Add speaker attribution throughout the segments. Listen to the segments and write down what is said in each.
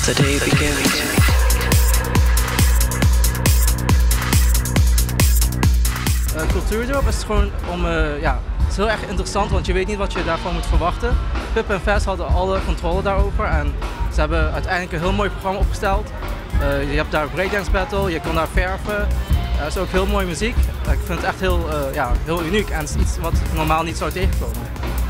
Speaker 1: the day begins.
Speaker 2: Cultuurdorp is gewoon het is heel erg interessant, want je weet niet wat je daarvan moet verwachten. Pip en Fes hadden alle controle daarover en ze hebben uiteindelijk een heel mooi programma opgesteld. Je hebt daar breakdance battle, je kan daar verven. Er is ook heel mooie muziek. Ik vind het echt heel uniek en iets wat ik normaal niet zou tegenkomen.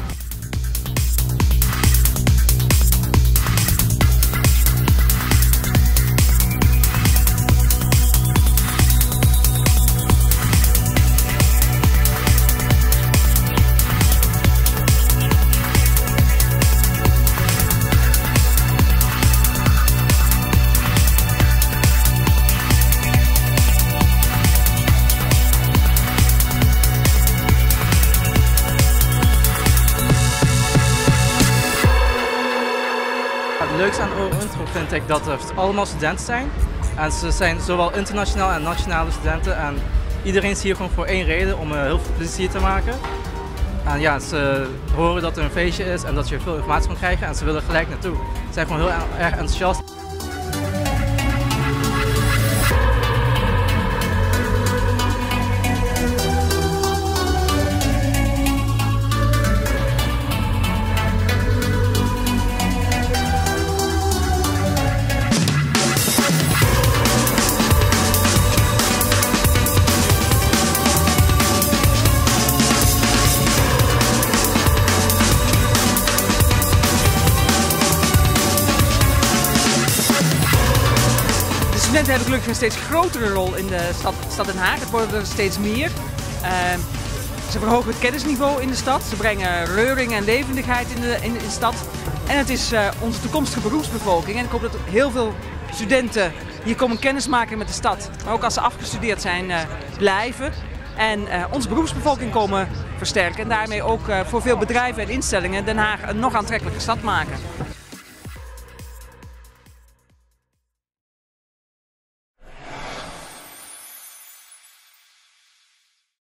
Speaker 2: Het leukste aan Oro-Intro vind ik dat het allemaal studenten zijn. En ze zijn zowel internationaal en nationale studenten. En iedereen is hier gewoon voor één reden, om heel veel plezier te maken. En ja, ze horen dat er een feestje is en dat je veel informatie kan krijgen en ze willen gelijk naartoe. Ze zijn gewoon heel erg enthousiast.
Speaker 3: Studenten hebben gelukkig een steeds grotere rol in de stad Den Haag. Het worden er steeds meer. Ze verhogen het kennisniveau in de stad. Ze brengen reuring en levendigheid in de stad. En het is onze toekomstige beroepsbevolking. En ik hoop dat heel veel studenten hier komen kennismaken met de stad. Maar ook als ze afgestudeerd zijn blijven. En onze beroepsbevolking komen versterken. En daarmee ook voor veel bedrijven en instellingen Den Haag een nog aantrekkelijke stad maken.